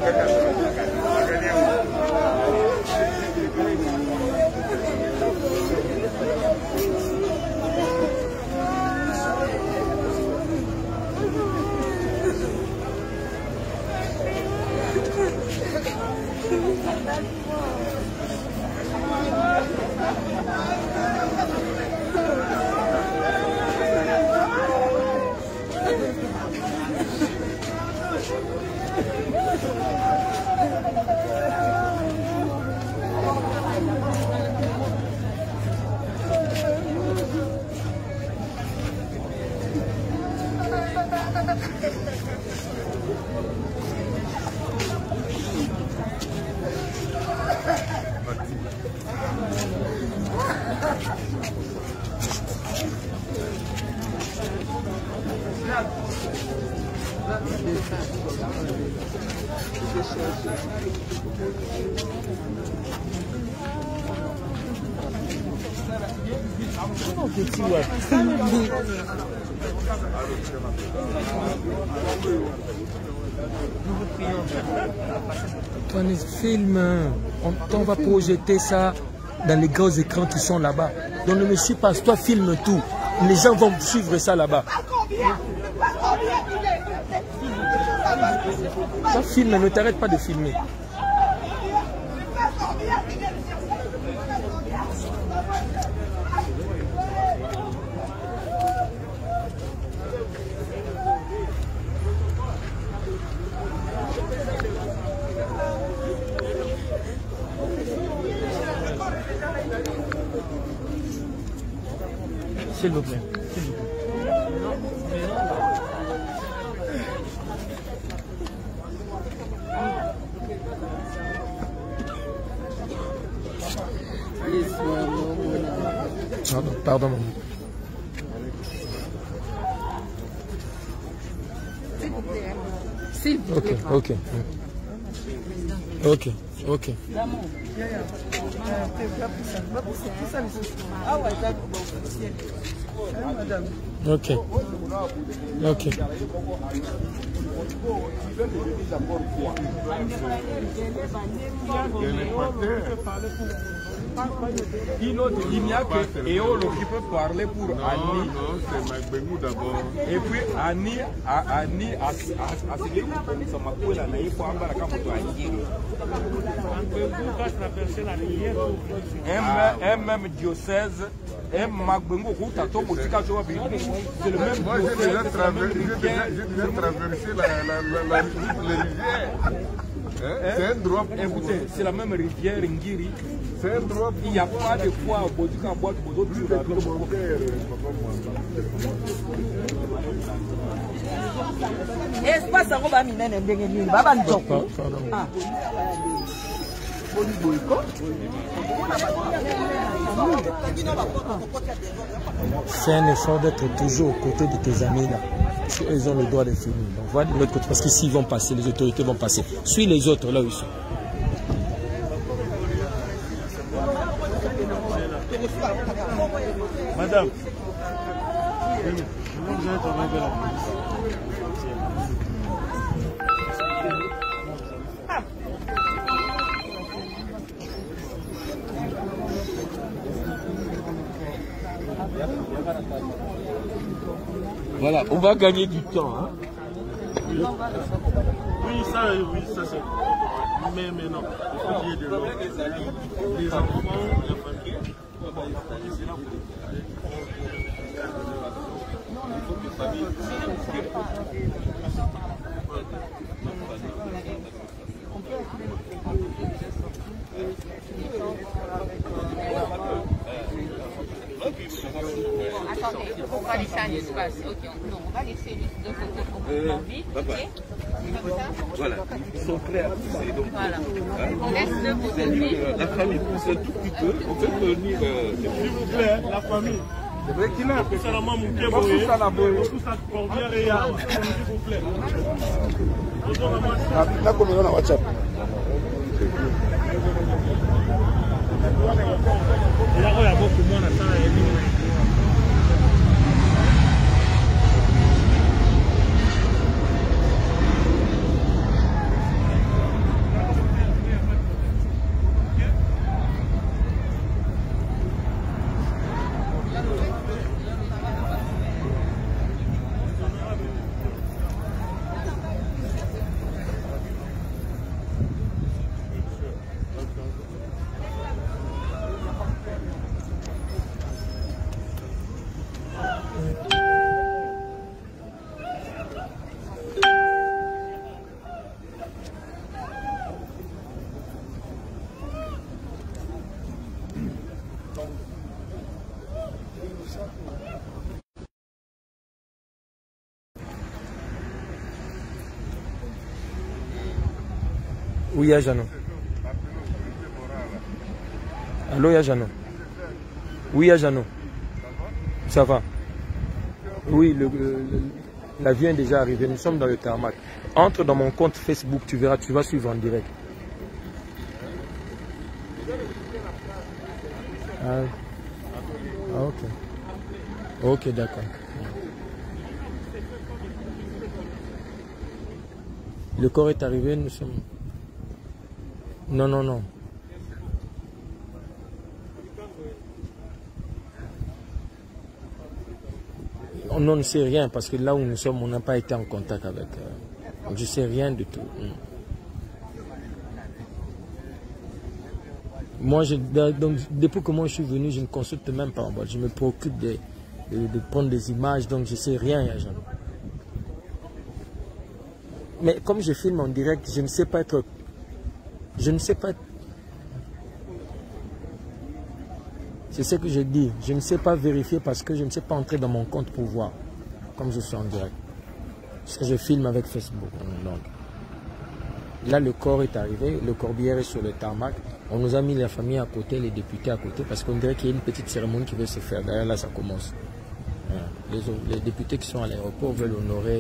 Toi, les films, on va projeter ça dans les grands écrans qui sont là-bas. Donc le monsieur passe, toi filme tout. Les gens vont suivre ça là-bas. Toi filme, ne t'arrête pas de filmer. S'il vous plaît. Pardon. S'il vous plaît. Ok. Et on qui peut parler pour Annie. Non, c'est Magbengou d'abord. Et puis Annie a signé pour ça m'a la naïf pour avoir la capote à même diocèse. Magbengou Routato Botika Joa c'est le même. Moi j'ai déjà traversé la rivière. C'est un droit. Écoutez, c'est la même rivière Ngiri. C'est un droit. Il n'y a pas de quoi au Botika boîte pour d'autres. Espace à Roba Minen et Baba Ndjoko. C'est un effort d'être toujours aux côtés de tes amis là. Ils ont le droit de filmer. Donc voilà de l'autre côté. Parce qu'ici ils vont passer, les autorités vont passer. Suis les autres là où ils sont. Madame. Voilà, on va gagner du temps. Hein. Oui, ça c'est. Mais non, il faut qu'il y ait de l'eau. Les enfants, la famille. Attendez, on va laisser un espace. Ok, non, on va laisser juste deux côtés complètement vides. Ok. Comme ça. Voilà, ils sont prêts à pousser. Donc, voilà. On laisse deux côtés vides. La famille pousse un tout petit peu. On peut venir. S'il vous plaît, la famille. C'est vrai qu'il a. C'est la maman qui est boyée. Tout ça convient et s'il vous plaît. Là, comme on a WhatsApp. Il y a beaucoup de monde à ça. Oui, Yajano. Allô, Yajano. Oui, Yajano. Ça va. Oui, l'avion est déjà arrivé. Nous sommes dans le tarmac. Entre dans mon compte Facebook, tu verras, tu vas suivre en direct. Ah, ok. Ok, d'accord. Le corps est arrivé, nous sommes... Non, non, non. On ne sait rien parce que là où nous sommes, on n'a pas été en contact avec... je ne sais rien du tout. Moi, donc, depuis que moi je suis venu, je ne consulte même pas. Je me préoccupe de prendre des images, donc je ne sais rien. Mais comme je filme en direct, je ne sais pas être... Je ne sais pas... C'est ce que je dis. Je ne sais pas vérifier parce que je ne sais pas entrer dans mon compte pour voir. Comme je suis en direct. Parce que je filme avec Facebook. Donc. Là, le corps est arrivé. Le corbière est sur le tarmac. On nous a mis la famille à côté, les députés à côté. Parce qu'on dirait qu'il y a une petite cérémonie qui veut se faire. D'ailleurs, là, ça commence. Les députés qui sont à l'aéroport veulent honorer...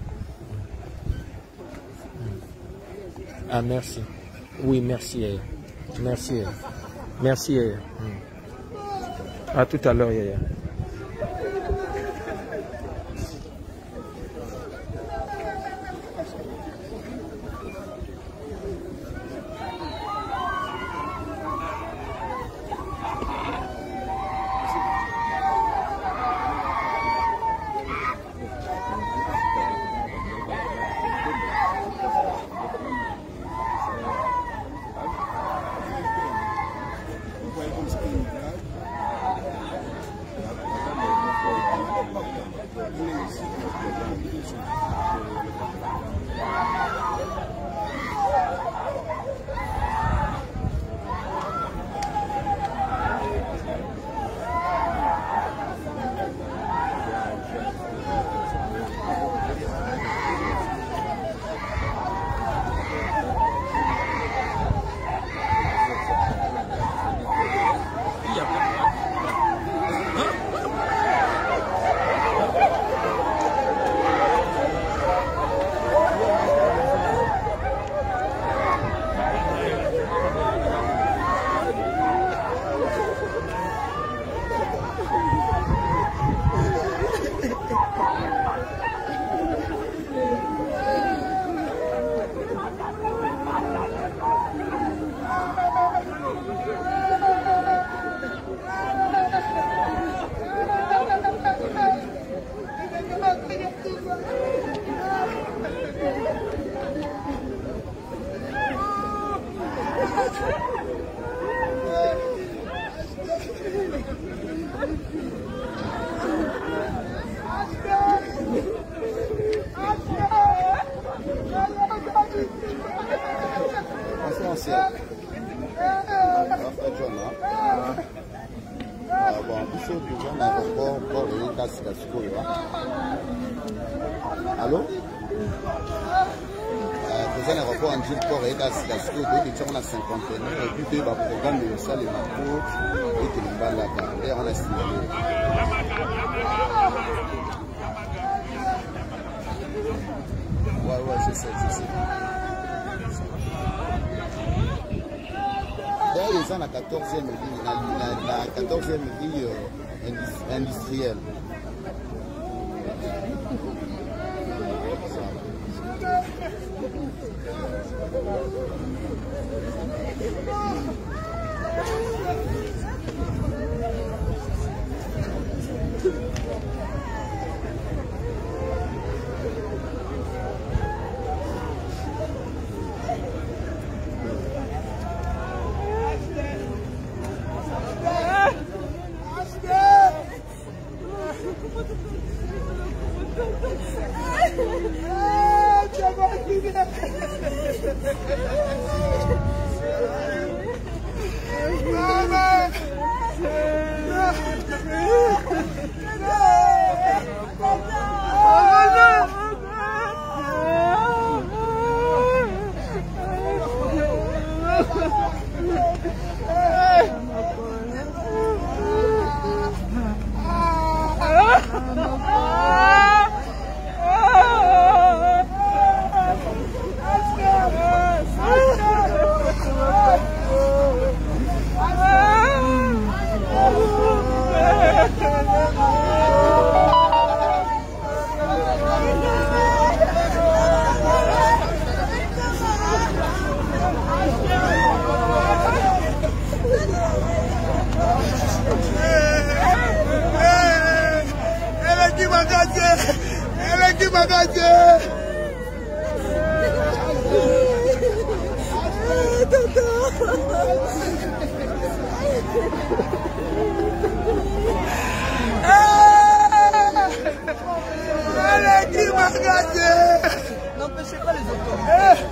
Ah, merci. Oui, merci. Merci. Merci. À tout à l'heure, Yaya. Allô? Dans un aéroport en Gilles-Port et dans la cinquantaine, et puis il va programme le salle et la côte, et que le bal là-bas, et on a signalé. Ouais, je sais. D'ailleurs, les gens, la 14e ville, la 14e ville industrielle. N'empêchez pas les autorités.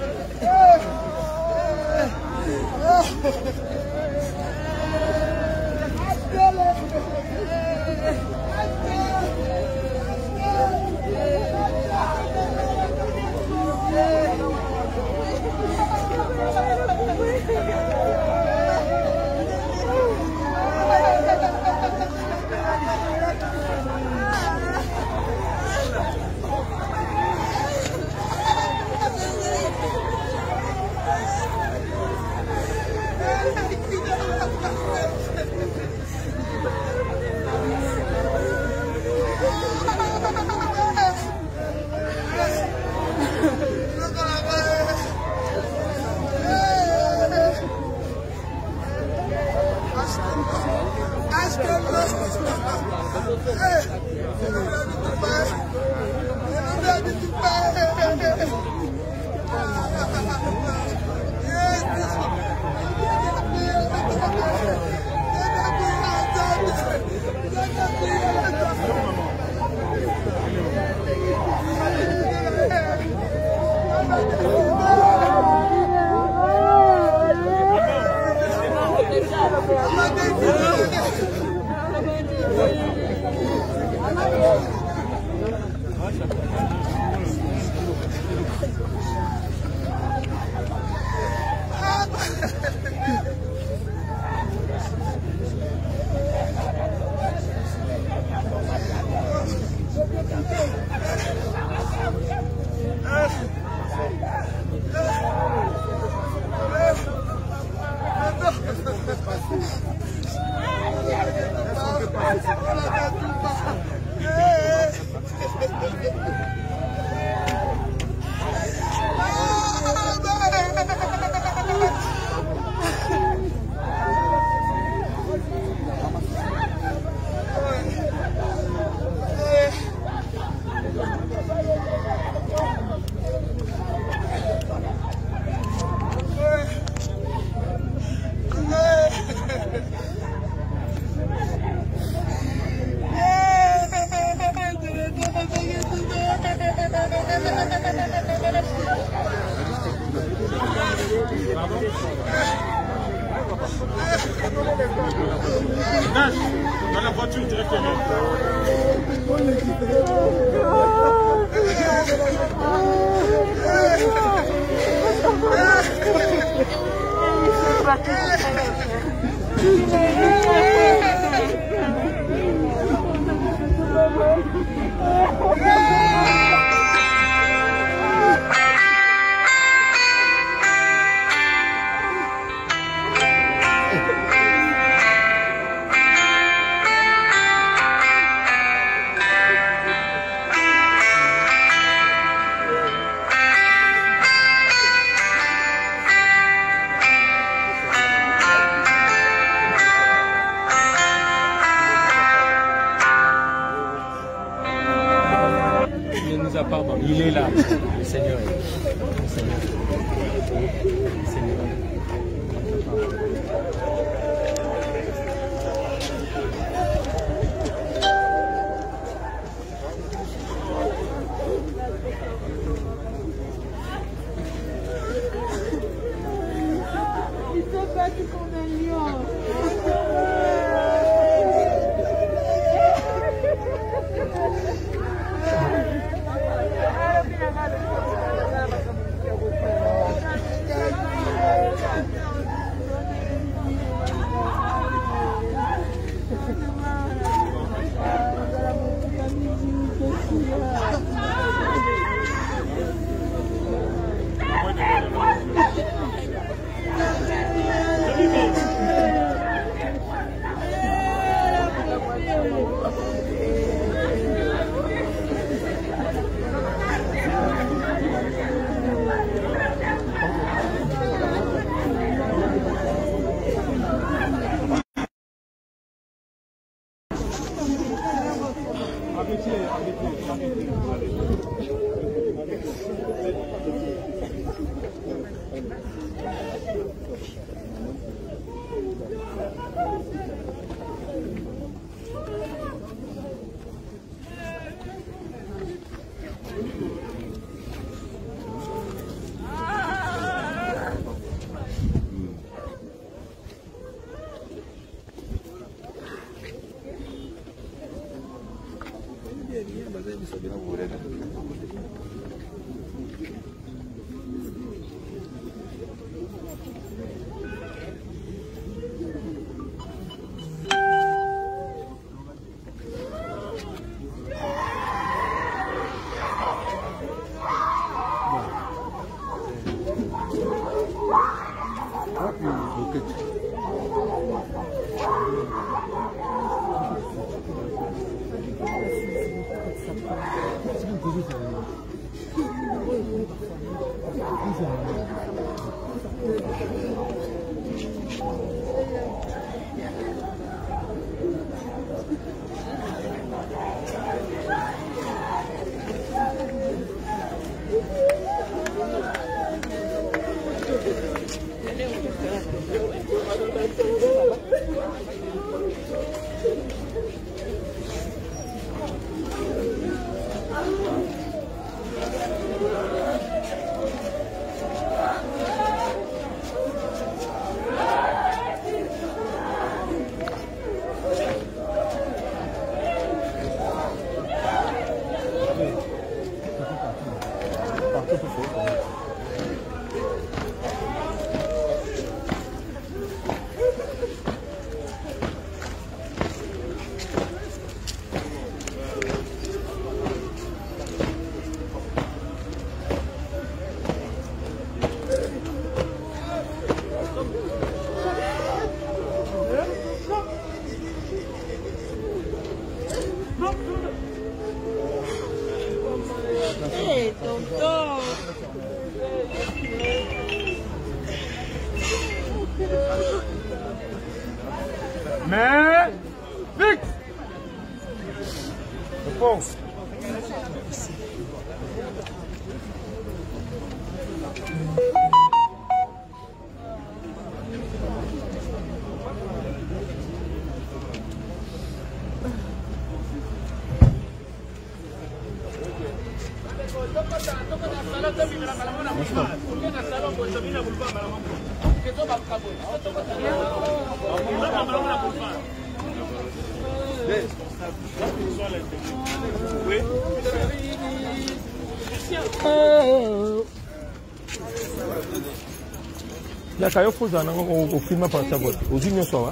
Dans la voiture directement. Il est là, le Seigneur est là. Le Seigneur est là. Le Seigneur est là. Il s'est battu comme un lion. Mais, vite! Je pense. Ya cayó fuzando o filma para esta vuelta. O Junior só,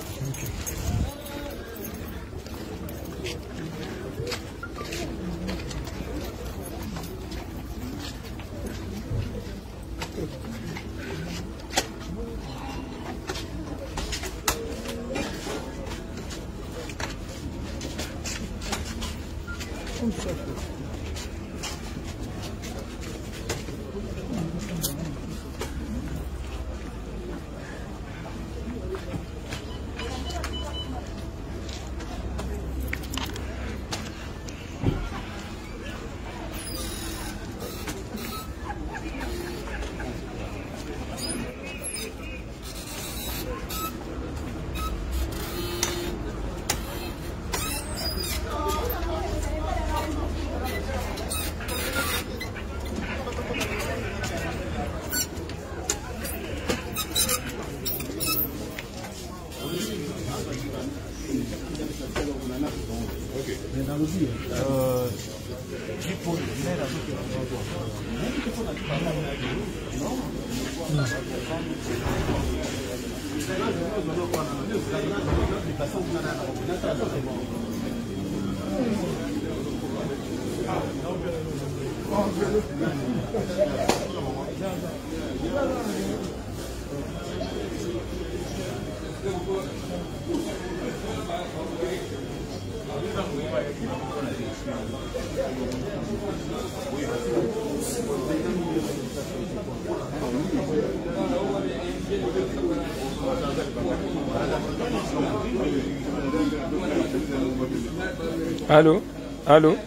Allô? Allô?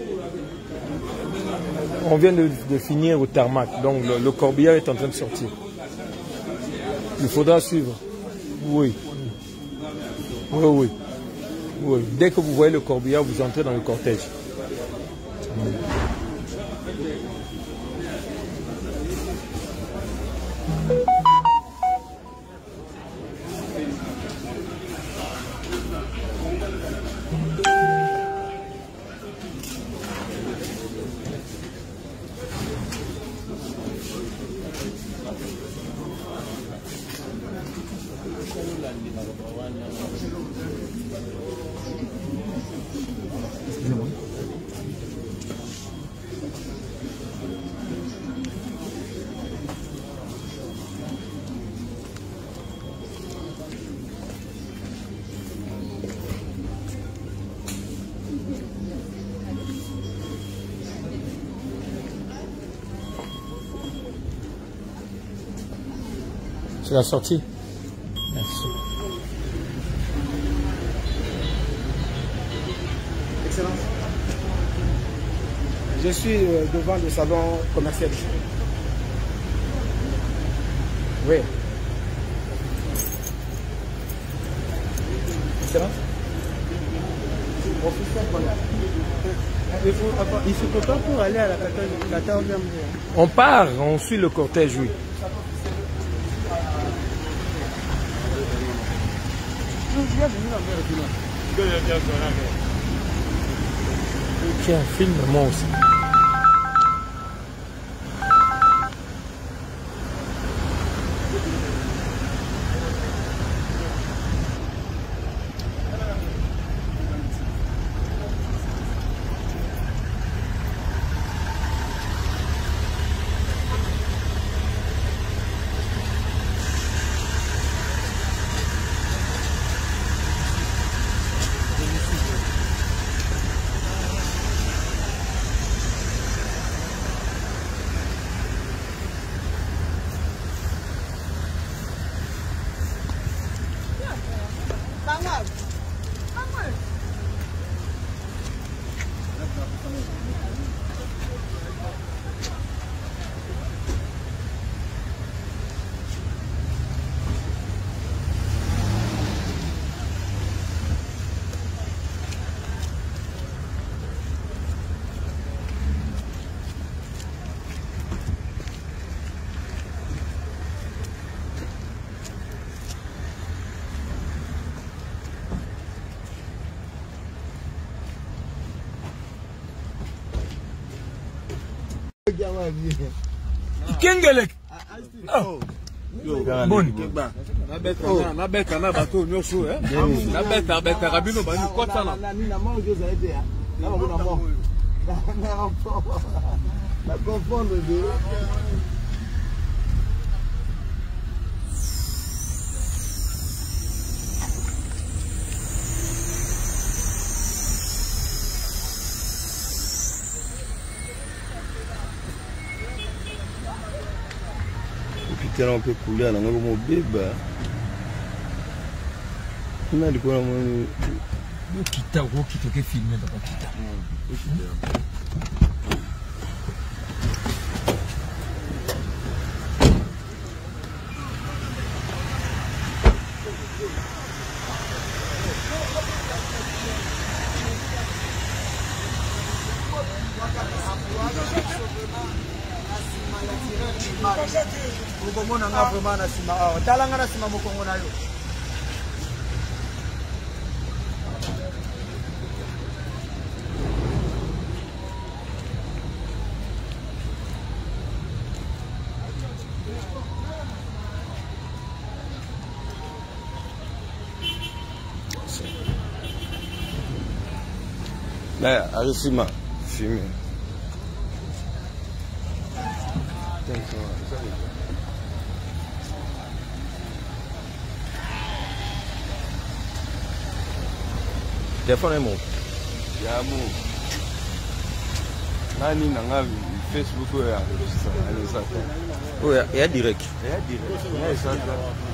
On vient de finir au tarmac, donc le corbillard est en train de sortir. Il faudra suivre. Oui. Oui, oui. Oui. Dès que vous voyez le corbillard, vous entrez dans le cortège. C'est la sortie. Merci. Excellence. Je suis devant le salon commercial. Oui. Excellence. Il se prépare pour aller à la 14e. On part, on suit le cortège, oui. Tiens, filme-moi aussi. Kengelek. Bon. Na beta na bato nyosho na beta rabino bani kota na la confondre de on peut couler à la main comme bébé. On a dit quoi on quitta ou qui te filmer dans la quitta. Ukomona ngapo maana sima hao. Talanga na sima mokongo nayo. Là, Arisima, filmé. Téléphone est mon. Yamo. Nani nanga Facebook ya ça. Oh, il y a direct. Il y a direct. Il y a ça.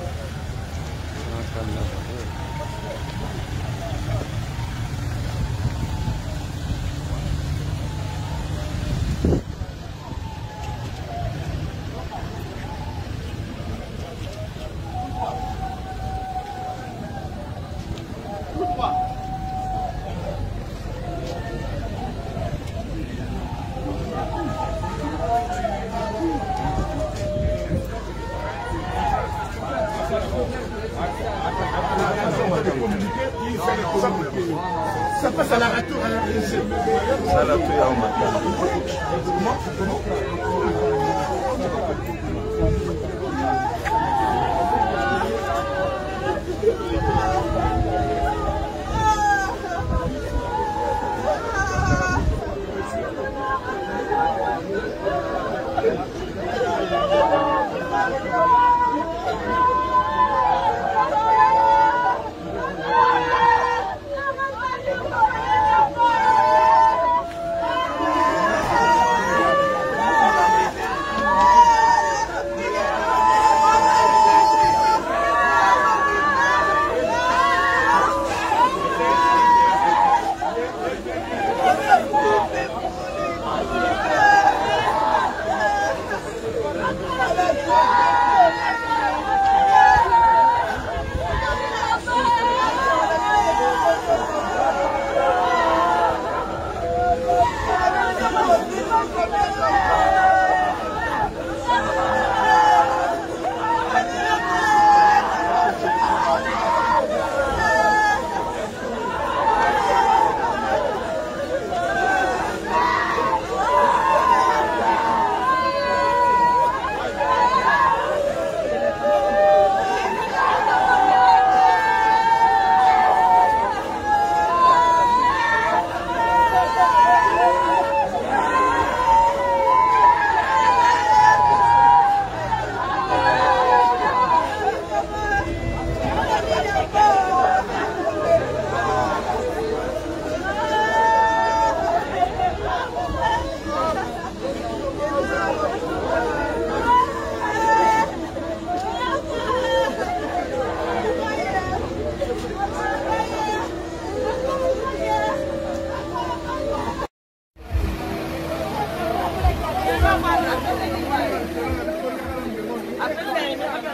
Ça passe à la râteau. Ça la fait en matin.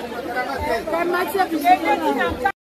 Matière